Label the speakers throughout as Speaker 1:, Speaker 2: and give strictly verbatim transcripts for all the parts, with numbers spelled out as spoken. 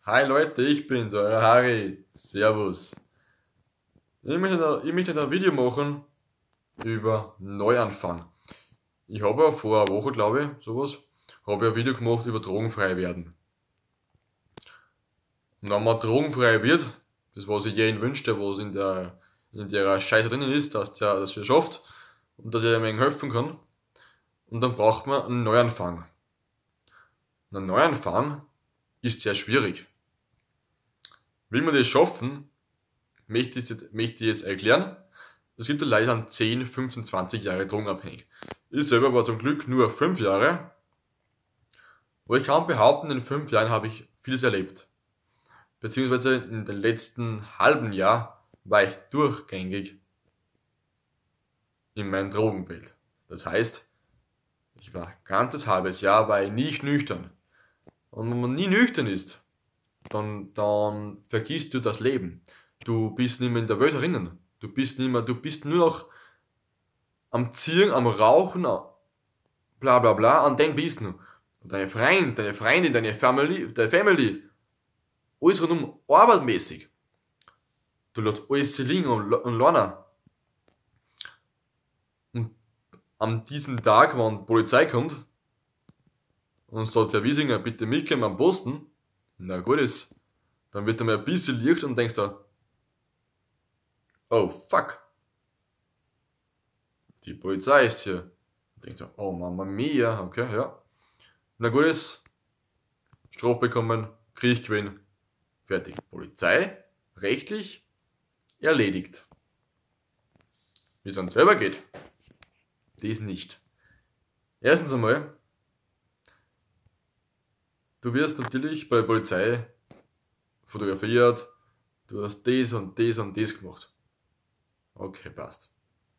Speaker 1: Hi Leute, ich bin's, euer Harry. Servus. Ich möchte, da, ich möchte da ein Video machen über Neuanfang. Ich habe ja vor einer Woche, glaube ich, sowas, habe ich ein Video gemacht über drogenfrei werden. Und wenn man drogenfrei wird, das was ich jeden wünscht, der was in der, in der Scheiße drinnen ist, dass der das wieder schafft und dass er einem helfen kann. Und dann braucht man einen Neuanfang. Und ein Neuanfang ist sehr schwierig. Will man das schaffen, möchte ich, jetzt- möchte ich jetzt erklären. Es gibt ja Leute, die sind zehn, fünfzehn, zwanzig Jahre drogenabhängig. Ich selber war zum Glück nur fünf Jahre, aber ich kann behaupten, in fünf Jahren habe ich vieles erlebt. Beziehungsweise in den letzten halben Jahr war ich durchgängig in meinem Drogenbild. Das heißt, ich war ein ganzes halbes Jahr war ich nicht nüchtern. Und wenn man nie nüchtern ist, dann, dann vergisst du das Leben. Du bist nicht mehr in der Welt drinnen. Du bist nicht mehr, du bist nur noch am Ziehen, am Rauchen, bla bla bla, an dem bist du. Und deine Freund, deine Freundin, deine Family, deine Family, alles rundum arbeitmäßig. Du lässt alles liegen und, und lernen. Und an diesem Tag, wenn die Polizei kommt und sagt, Herr Wiesinger, bitte mitkommen am Posten, na gut ist, dann wird einmal ein bisschen Licht und denkst da, oh fuck, die Polizei ist hier. Und denkst du, oh Mama mia, okay, ja. Na gut ist, Strafe bekommen, Krieg gewinnen, fertig. Polizei, rechtlich, erledigt. Wie es dann selber geht, das nicht. Erstens einmal, du wirst natürlich bei der Polizei fotografiert, du hast das und das und das gemacht. Okay, passt.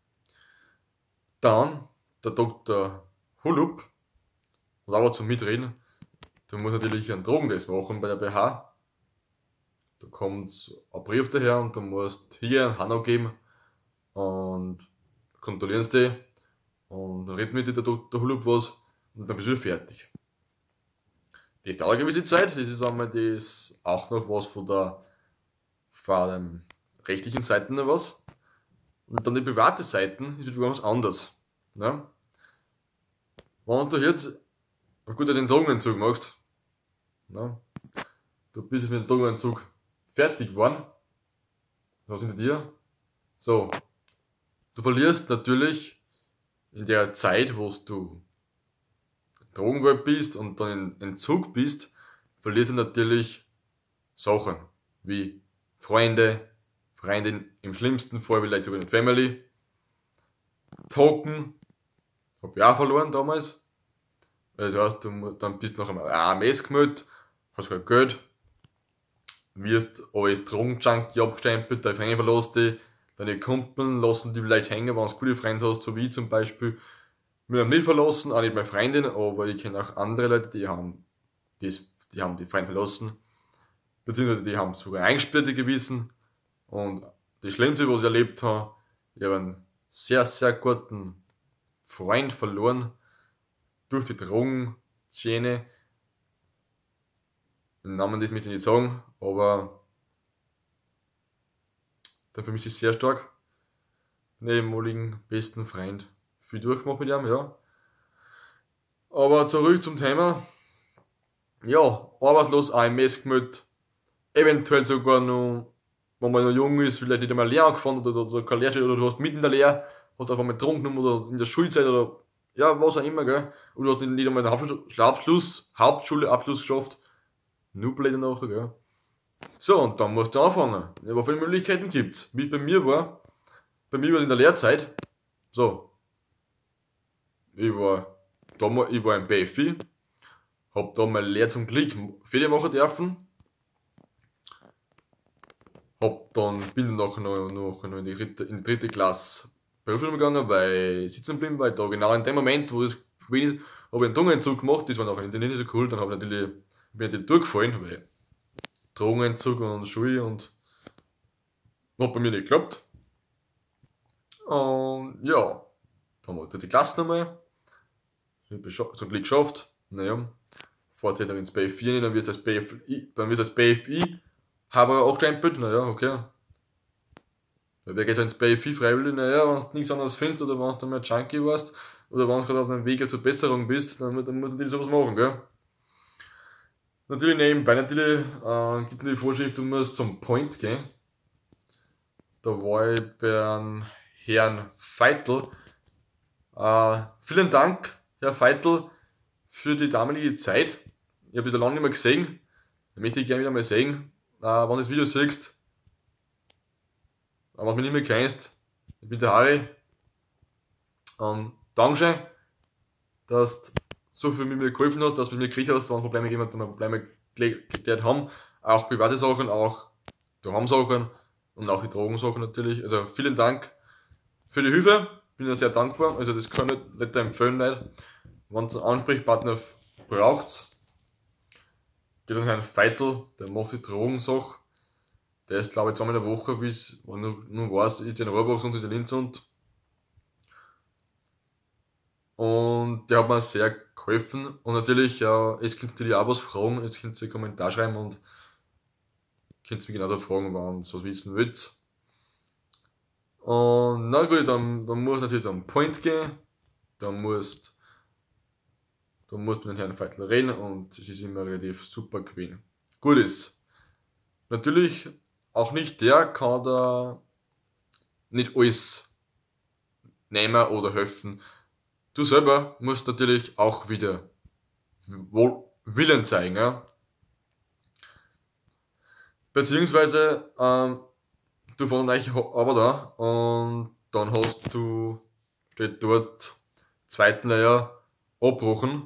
Speaker 1: Dann, der Doktor Hulup, und aber zum Mitreden, du musst natürlich einen Drogentest machen bei der B H. Da kommt ein Brief daher und du musst hier einen Hanau geben und kontrollieren sie die und dann redet mit dir der Doktor Hulup was und dann bist du fertig. Das dauert eine gewisse Zeit, das ist einmal das auch noch was von der, von den rechtlichen Seiten noch was. Und dann die private Seiten ist wieder ganz anders. Ja? Wenn du jetzt gut den Drogenentzug machst, ja, du bist jetzt mit dem Drogenentzug fertig geworden, was hinter dir? So, du verlierst natürlich in der Zeit, wo du Drogenwelt bist und dann in Entzug bist, verlierst du natürlich Sachen wie Freunde, Freundin, im schlimmsten Fall vielleicht sogar eine Family, Token, hab ich auch verloren damals. Das heißt, du mu- dann bist du noch einmal A M S gemeldet, hast kein Geld, wirst als Drogenjunkie abgestempelt, deine Freunde verlässt dich, deine Kumpel lassen die vielleicht hängen, wenn du coole Freunde hast, so wie ich zum Beispiel. Wir haben nicht verlassen, auch nicht meine Freundin, aber ich kenne auch andere Leute, die haben, das, die haben die Freunde verlassen, beziehungsweise die haben sogar eingesperrte Gewissen. Und das Schlimmste, was ich erlebt habe, ich habe einen sehr, sehr guten Freund verloren durch die Drogenszene. Den Namen das möchte ich nicht sagen, aber der für mich ist sehr stark. Den ehemaligen besten Freund. Viel durchgemacht mit ihm, ja. Aber zurück zum Thema. Ja, arbeitslos, A M S gemeldet, eventuell sogar noch, wenn man noch jung ist, vielleicht nicht einmal Lehre angefangen oder, oder, oder keine Lehrstelle oder du hast mitten in der Lehre, hast einfach mal getrunken oder in der Schulzeit oder ja, was auch immer, gell. Oder du hast nicht einmal den Hauptschul- Abschluss, Hauptschule-Abschluss geschafft. Nur blöd nachher, gell. So, und dann musst du anfangen. Ja, was für Möglichkeiten gibt's? Wie bei mir war, bei mir war es in der Lehrzeit, so, ich war damals, ich war im B F I, hab da meine Lehre zum Glück Ferien machen dürfen. Hab dann, bin dann nachher noch, noch, noch in, die dritte, in die dritte Klasse Berufsschule gegangen, weil ich sitzen geblieben, weil da genau in dem Moment, wo das gewesen ist, habe ich einen Drogenentzug gemacht, das war nachher nicht so cool, dann habe ich natürlich, bin ich natürlich durchgefallen, weil Drogenentzug und Schule und hat bei mir nicht geklappt. Und ja, dann haben wir die Klasse nochmal, zum Glück geschafft, naja. fährt sich dann ins B F vier rein, dann wird es als B F I, dann wird es als B F I, habe auch gestempelt, naja, okay. Weil wer geht halt ins B F I freiwillig, naja, wenn du nichts anderes findest, oder wenn du mal Junkie warst, oder wenn du gerade auf einem Weg zur Besserung bist, dann, dann musst du natürlich sowas machen, gell. Natürlich nebenbei, natürlich äh, gibt es die Vorschrift, du musst zum Point gehen. Da war ich beim Herrn Feitel. Äh, vielen Dank, Herr Feitel, für die damalige Zeit. Ich habe dich da lange nicht mehr gesehen. Ich möchte dich gerne wieder mal sehen. Äh, wenn du das Video siehst, aber wenn du mich nicht mehr kennst, ich bin der Harry. Ähm, Dankeschön, dass du so viel mit mir geholfen hast, dass du mit mir gekriegt hast, wenn Probleme jemand Probleme geklärt haben. Auch private Sachen, auch Daheim-Sachen und auch die Drogensachen natürlich. Also vielen Dank für die Hilfe. Bin ja sehr dankbar. Also das kann ich nicht empfehlen, Leute. Wenn ihr einen Ansprechpartner braucht, geht an Herrn Feitel, der macht die Drogensache. Der ist, glaube ich, zweimal in der Woche, bis, wenn du nur weißt, ich den Rohrbach und in Linz und Und der hat mir sehr geholfen. Und natürlich, äh, jetzt könnt ihr natürlich auch was fragen, jetzt könnt ihr einen Kommentar schreiben und könnt ihr mich genauso fragen, wenn ihr was wissen wollt. Und na gut, dann, dann muss natürlich am Point gehen, dann musst du musst mit dem Herrn Feitel reden und es ist immer relativ super gewesen. Gut ist. Natürlich, auch nicht der kann da nicht alles nehmen oder helfen. Du selber musst natürlich auch wieder wohl Willen zeigen, ja. Beziehungsweise, ähm, du fährst eigentlich aber da und dann hast du, steht dort, zweiten Lehrjahr abbrochen,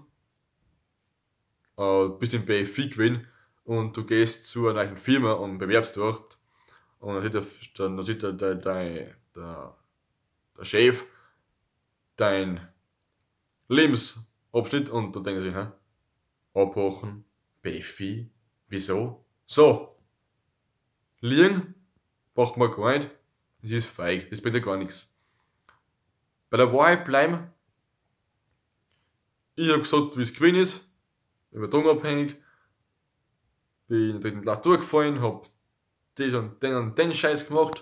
Speaker 1: äh, bist im B F I gewesen und du gehst zu einer neuen Firma und bewerbst dort und dann sieht der, dann sieht der, der, der, der, der Chef dein Lebensabschnitt und du denkst sich, hä? Abbrochen, B F I, wieso? So, liegen, braucht man gar nicht, das ist feig, das bringt ja gar nichts. Bei der Wahrheit bleiben, ich hab gesagt, wie es gewesen ist, ich war drogenabhängig, bin in der dritten Klasse durchgefallen, hab das und den und den Scheiß gemacht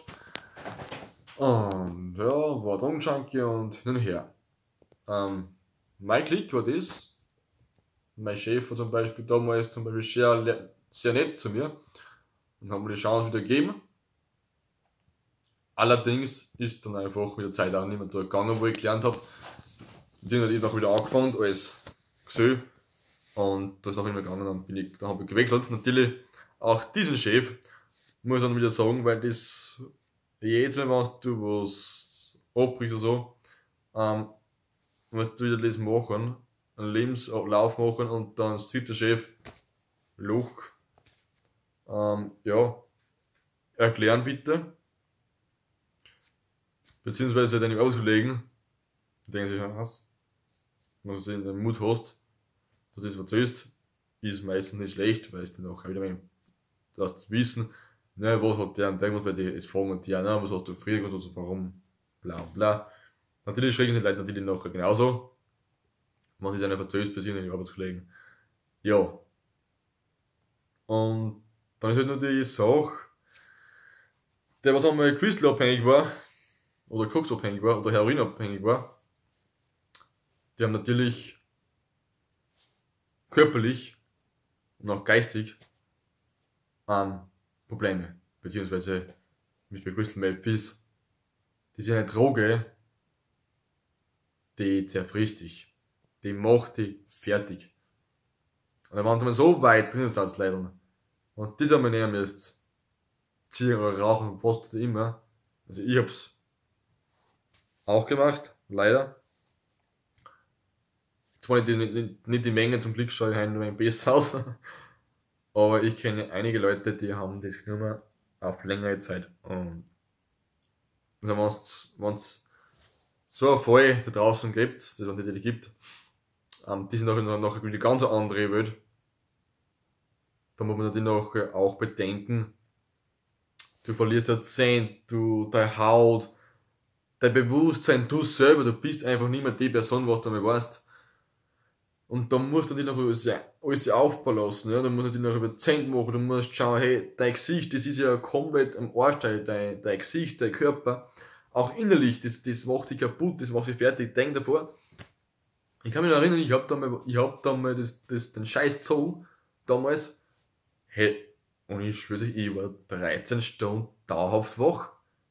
Speaker 1: und ja, war Drogenjunkie und hin und her. Ähm, Mein Klick war das. Mein Chef war zum Beispiel damals zum Beispiel sehr, sehr nett zu mir und hat mir die Chance wieder gegeben. Allerdings ist dann einfach mit der Zeit auch nicht mehr durchgegangen, wo ich gelernt habe. Beziehungsweise ich habe wieder angefangen als Gesell und da ist auch nicht mehr gegangen, dann bin ich, dann habe ich gewechselt. Natürlich auch diesen Chef muss ich dann wieder sagen, weil das jedes Mal, wenn du was abbrichst oder so, ähm, musst du wieder das machen, einen Lebenslauf machen und dann sieht der Chef Loch, ähm, ja, erklären bitte, beziehungsweise deine auslegen, denken sich, was, wenn du in den Mut hast, dass du es erzählst, ist meistens nicht schlecht, weil es dann auch wieder mal, du hast wissen, ne, was hat der und der gemacht, weil die es fragen und die, ne, was hast du früher gemacht, also warum, bla bla. Natürlich schrecken sich Leute natürlich nachher genauso. Man ist einer verzögert bei sich in den Arbeitskollegen. Ja. Und dann ist halt nur die Sache, der was einmal crystalabhängig war, oder koksabhängig war, oder heroinabhängig war, die haben natürlich körperlich und auch geistig ähm, Probleme. Beziehungsweise, wie es bei Crystal Meth ist, das ist eine Droge, die zerfrisst dich. Die macht dich fertig. Und wenn du mal so weit drin sitzt, leider, und das einmal nehmen müsst, ziehen oder rauchen, was du immer. Also ich hab's auch gemacht, leider. Zwar nicht die, nicht, nicht die Menge, zum Glück schaue ich heute nur ein besser aus. Aber ich kenne einige Leute, die haben das genommen auf längere Zeit. Und also wenn es so ein Fall da draußen gibt, das es natürlich gibt, ähm, die sind nachher noch eine ganz andere Welt. Da muss man natürlich noch auch bedenken, du verlierst deine Zähne, du, deine Haut, dein Bewusstsein, du selber, du bist einfach nicht mehr die Person, was du mal warst. Und dann musst du dich noch alles, alles aufbauen lassen, ja? Dann musst du dich noch über Zent machen, du musst schauen, hey, dein Gesicht, das ist ja komplett am Arsch, dein, dein, dein Gesicht, dein Körper, auch innerlich, das, das macht dich kaputt, das macht dich fertig, denk davor. Ich kann mich noch erinnern, ich hab da mal, ich hab da mal das, das, den scheiß Zoo damals, hey, und ich schwöre euch, ich war dreizehn Stunden dauerhaft wach.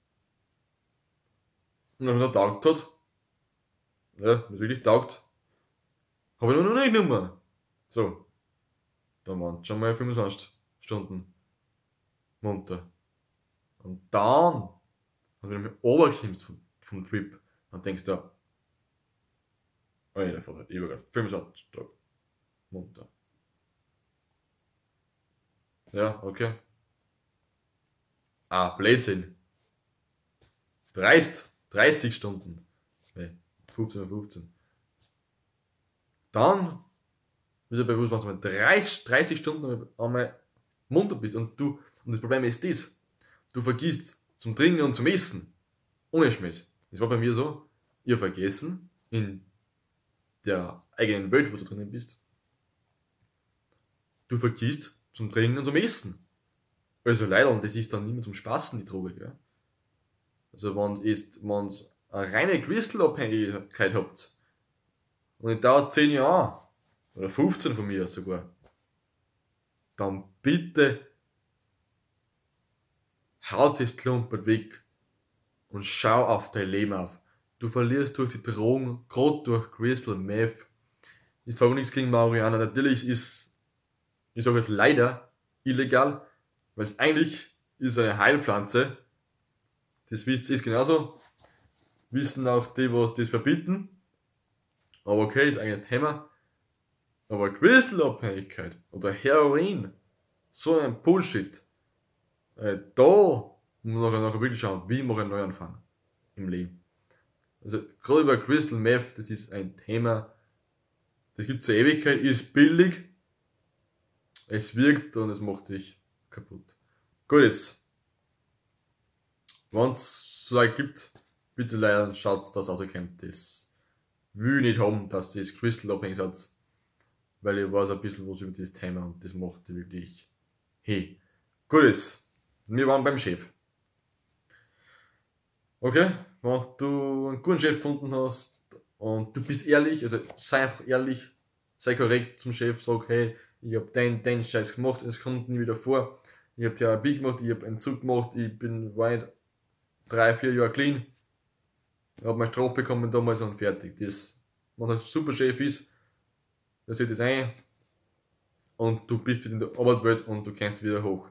Speaker 1: Und wenn er taugt hat, ja, wenn es wirklich taugt, habe ich noch nicht genommen. So, dann waren es schon mal fünfundzwanzig Stunden munter. Und dann, wenn du mich runterkommst vom, vom Trip, dann denkst du, Alter, Vater, ich war gerade fünfundzwanzig Tage munter. Ja, okay. Ah, Blödsinn. dreißig, dreißig Stunden. Nee, fünfzehn, fünfzehn. Dann, wieder bewusst machst du mal dreißig Stunden einmal munter bist und du, und das Problem ist das, du vergisst zum Trinken und zum Essen. Ohne Schmiss. Das war bei mir so, ich habe vergessen, in der eigenen Welt, wo du drinnen bist, du vergisst zum Trinken und zum Essen. Also leider, das ist dann nicht mehr zum Spaßen, die Droge, gell? Also wenn ihr eine reine Crystal-Abhängigkeit habt, und die dauert zehn Jahre, oder fünfzehn von mir sogar, dann bitte haut das Klumpert weg und schau auf dein Leben auf. Du verlierst durch die Drogen, gerade durch Crystal Meth. Ich sage nichts gegen Marihuana, natürlich ist, ich sage jetzt leider, illegal, weil es eigentlich ist eine Heilpflanze. Das wisst ihr, ist genauso. Wissen auch die, was das verbieten. Aber okay, ist eigentlich ein Thema. Aber Crystal-Abhängigkeit oder Heroin, so ein Bullshit. Äh, da muss man nachher wirklich schauen, wie mache ich einen Neuanfang im Leben. Also gerade über Crystal Meth, das ist ein Thema, das gibt es zur Ewigkeit, ist billig, es wirkt und es macht dich kaputt. Gut ist. Wenn es so weit gibt, bitte leider schaut, dass ihr rauskommt. Das will ich nicht haben, dass das Crystal abhängig hat, weil ich weiß ein bisschen was über das Thema und das macht wirklich hey. Gut ist. Wir waren beim Chef. Okay, wenn du einen guten Chef gefunden hast und du bist ehrlich, also sei einfach ehrlich, sei korrekt zum Chef, sag hey, ich habe den, den Scheiß gemacht, es kommt nie wieder vor. Ich habe Therapie gemacht, ich habe einen Zug gemacht, ich bin weit drei, vier Jahre clean. Ich habe meine Strafe bekommen damals und fertig. Das, wenn ein super Chef ist, der sieht das ein und du bist wieder in der Arbeitswelt und du kommst wieder hoch.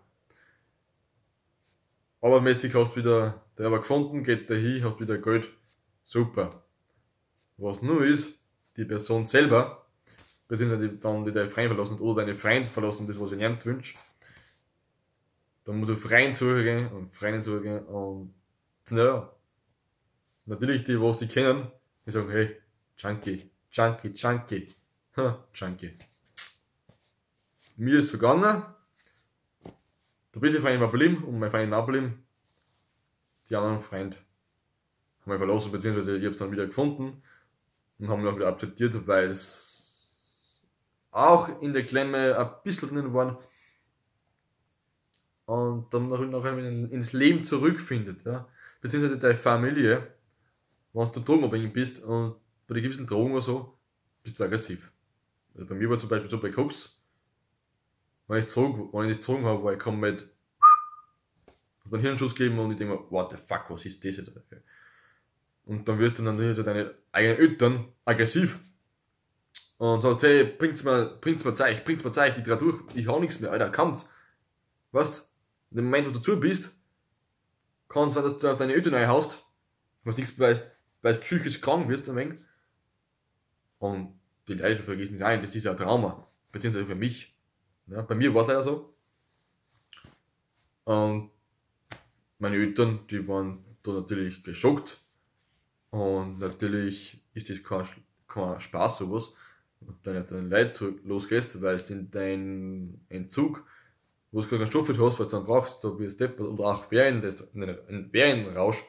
Speaker 1: Arbeitsmäßig hast du wieder der aber gefunden, geht da hin, hast wieder Geld. Super. Was nur ist, die Person selber, beziehungsweise dann die deine Freund verlassen oder deine Freund verlassen, das was ich nicht wünsche. Dann musst du Freien suchen und Freien suchen und naja, natürlich die, was die kennen, die sagen, hey, Junkie, Junkie, Junkie, ha, Junkie. Mir ist so gegangen, der beste Freund war geblieben und mein Freund war geblieben. Die anderen Freunde haben mich verlassen, beziehungsweise ich habe es dann wieder gefunden und haben mich auch wieder akzeptiert, weil es auch in der Klemme ein bisschen drinnen waren und dann nachher ins Leben zurückfindet, ja. Beziehungsweise deine Familie, wenn du drogenabhängig bist und bei den gewissen Drogen oder so, bist du aggressiv. Also bei mir war zum Beispiel so bei Koks, wenn ich zurück, wenn ich das gezogen habe, war ich komplett, hat einen Hirnschuss gegeben und ich denke mir, what the fuck, was ist das jetzt? Und dann wirst du dann natürlich deine eigenen Eltern aggressiv und sagst, hey, bringt's mir, bringt's mir Zeug, bringt's mir Zeug, ich dreh durch, ich hab nichts mehr, Alter, kommt's. Weißt, in dem Moment, wo du zu bist, kann es sein, dass du auf deine Eltern reinhaust, was nichts weißt, weil du psychisch krank wirst, ein wenig. Und die Leute vergessen es ein, das ist ja ein Trauma, beziehungsweise für mich. Ja, bei mir war es leider so. Und meine Eltern, die waren da natürlich geschockt. Und natürlich ist das kein, kein Spaß, sowas. Und dann hat dann Leute losgehst, weil es in deinen Entzug, wo du keinen Stoff hast, was du dann brauchst, da wirst du deppert, oder auch während des, während dem Rausch,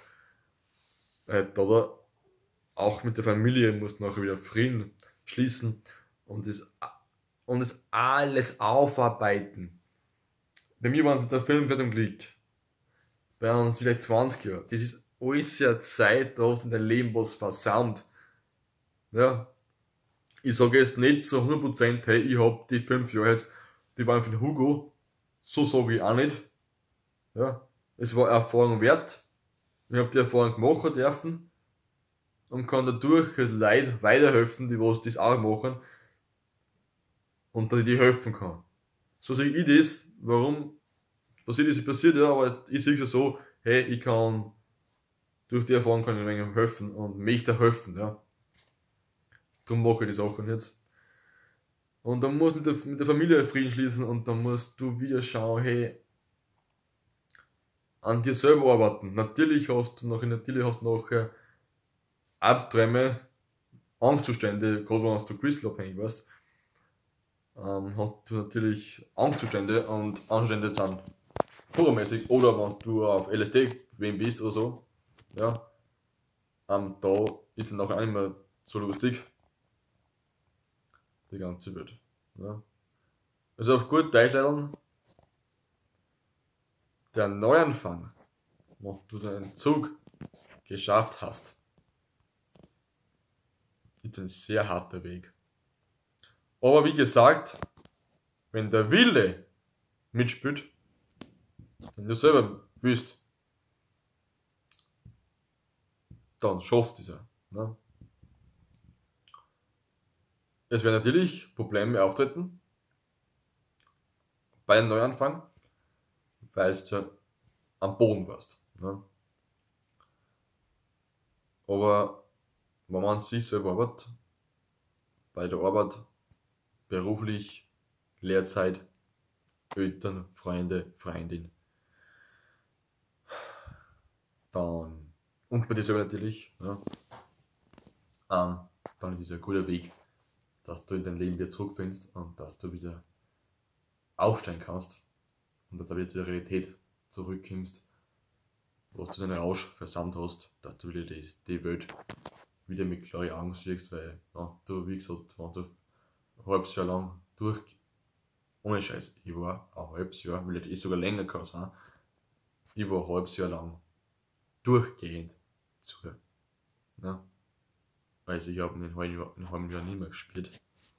Speaker 1: äh, oder auch mit der Familie musst du nachher wieder Frieden schließen und das, und das alles aufarbeiten. Bei mir waren es der fünfundvierzig Klick, bei uns vielleicht zwanzig Jahre. Das ist alles ja Zeit, da hast du in dein Leben was versammelt. Ja, ich sage jetzt nicht so hundert Prozent, hey, ich hab die fünf Jahre jetzt, die waren für den Hugo, so sage ich auch nicht. Ja, es war eine Erfahrung wert, ich habe die Erfahrung machen dürfen und kann dadurch Leuten weiterhelfen, die was das auch machen und dass ich die helfen kann. So sehe ich das, warum passiert ist, passiert, ja, aber ich sehe es ja so, hey, ich kann, durch die Erfahrung kann ich einem helfen und möchte helfen, ja. Darum mache ich die Sachen jetzt. Und dann musst du mit der, mit der Familie Frieden schließen und dann musst du wieder schauen, hey, an dir selber arbeiten. Natürlich hast du nachher, natürlich hast du nachher Albträume, Angstzustände, gerade wenn du crystalabhängig warst, ähm, hast du natürlich Angstzustände und Angstzustände sind horrormäßig, oder wenn du auf L S D wem bist oder so, ja, ähm, da ist dann nachher auch nicht mehr so lustig, die ganze Welt. Ja. Also auf gut Deutsch lernen, der Neuanfang, wenn du den Entzug geschafft hast, ist ein sehr harter Weg. Aber wie gesagt, wenn der Wille mitspielt, wenn du selber willst, dann schafft dieser. Ne? Es werden natürlich Probleme auftreten bei einem Neuanfang, weil du am Boden warst. Ne? Aber wenn man sich selber arbeitet, bei der Arbeit, beruflich, Lehrzeit, Eltern, Freunde, Freundin, dann, und bei dir selber natürlich, ja, ähm, dann ist es ein guter Weg, dass du in dein Leben wieder zurückfindest und dass du wieder aufstehen kannst und dass du wieder zur Realität zurückkommst, was du deinen Rausch versammelt hast, dass du wieder die, die Welt wieder mit klaren Augen siehst, weil ja, du, wie gesagt, wenn du ein halbes Jahr lang durch, ohne Scheiß, ich war ein halbes Jahr, weil ich sogar länger kann sein, ich war ein halbes Jahr lang durchgehend zu. Ja. Also ich habe einen halben Jahr, einen halben Jahr nicht mehr gespielt.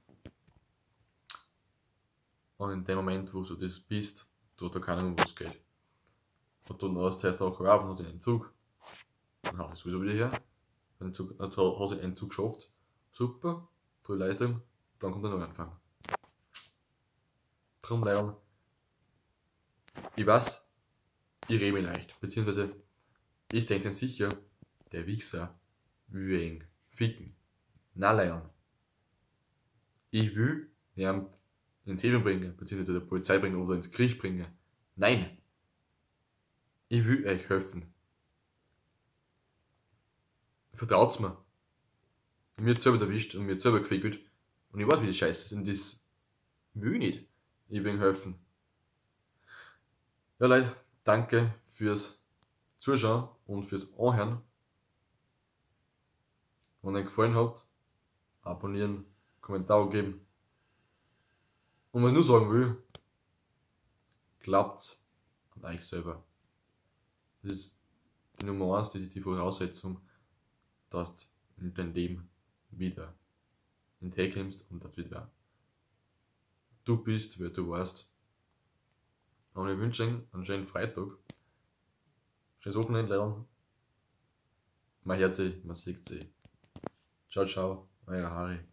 Speaker 1: Und in dem Moment, wo du das bist, du hast da keine Ahnung, was geht. Und dann hast du erst auch auf und den Entzug. Dann hast du sowieso wieder her. Dann hast du den Entzug geschafft. Super, tolle Leitung. Dann kommt der Neuanfang. Drum lernen. Ich weiß, ich rede mich leicht. Beziehungsweise, ich denke dann sicher, der Wichser will ihn ficken. Nein, lernen. Ich will ihn ins Leben bringen, beziehungsweise der Polizei bringen oder ins Gericht bringen. Nein. Ich will euch helfen. Vertraut's mir. Mir hat selber erwischt und mir hat selber gefickelt. Und ich weiß, wie das scheiße ist. Und das will ich nicht. Ich will helfen. Ja, Leute, danke fürs Zuschauen und fürs Anhören. Wenn euch gefallen hat, abonnieren, Kommentar geben. Und was ich nur sagen will, glaubt an euch selber. Das ist die Nummer eins, das ist die Voraussetzung, dass du in dein Leben wieder in den Tag kommst und dass wieder du bist, wer du warst. Und ich wünsche euch einen schönen Freitag, schönes Wochenende lernen. Man hört sich, man sieht sich. Ciao, ciao, euer Harry.